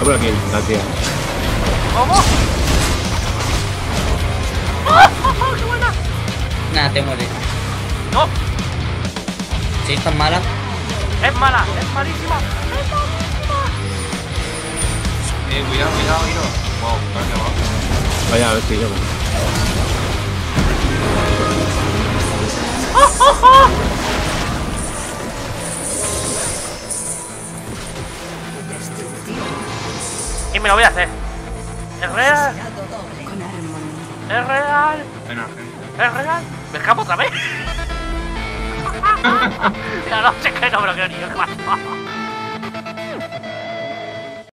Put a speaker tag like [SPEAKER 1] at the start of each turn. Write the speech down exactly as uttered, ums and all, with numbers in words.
[SPEAKER 1] por aquí, la tía.
[SPEAKER 2] ¿Cómo? ¡Oh, qué buena!
[SPEAKER 3] Nada, te mueres.
[SPEAKER 2] ¡No!
[SPEAKER 3] Si es tan mala.
[SPEAKER 2] ¡Es mala! ¡Es malísima! ¡Es malísima!
[SPEAKER 4] Eh, cuidado, cuidado, cuidado. Wow, vale, va.
[SPEAKER 1] Vaya, a ver si yo.
[SPEAKER 2] ¡Oh, oh, oh! Y me lo voy a hacer. Es real. Es real.
[SPEAKER 4] Buena gente.
[SPEAKER 2] Es real. ¿Me escapo otra vez? Ya no sé qué no me lo creo ni yo. ¿Qué pasa?